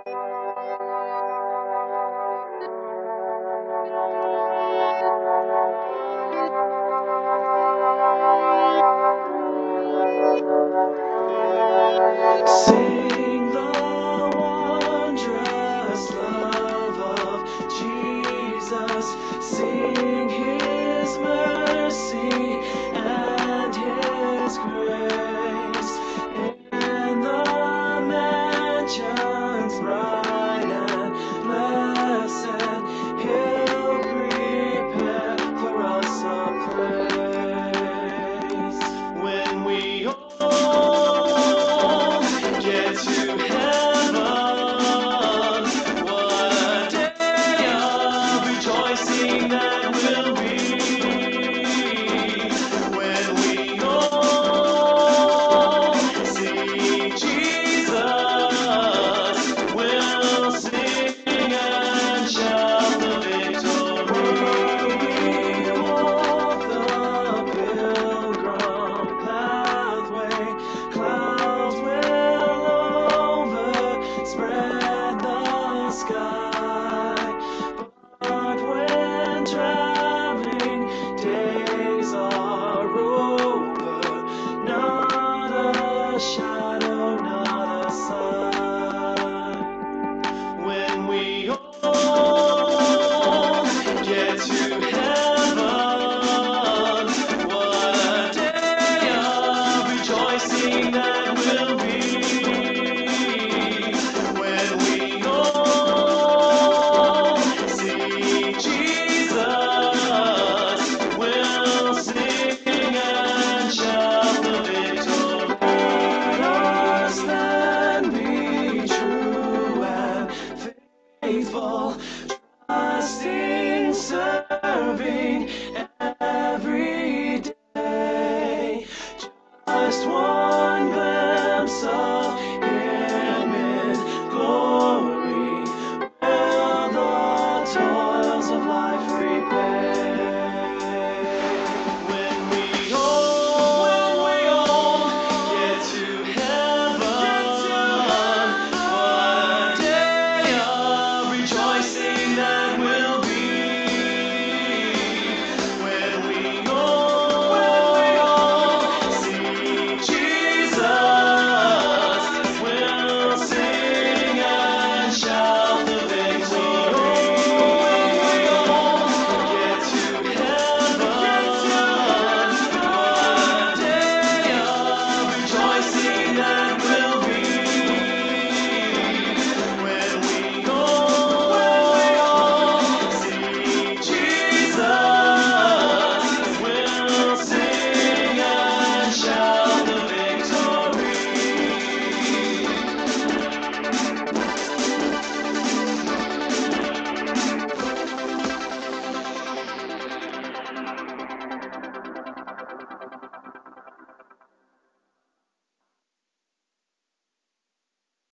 Sing the wondrous love of Jesus. Sing His mercy and His grace. In the mansions bright and blessed, He'll prepare for us a place. When we all get to heaven, what a day of rejoicing that will be. When we all see Jesus, we'll sing and shout the victory. We walk the pilgrim pathway, clouds will overspread the sky. But when traveling days are over, not a shadow, not a sign. When we all get to heaven, what a day of rejoicing that will be. When we all see Jesus, we'll sing and shout the victory. Let us then be true and faithful, trusting, serving every day. Just one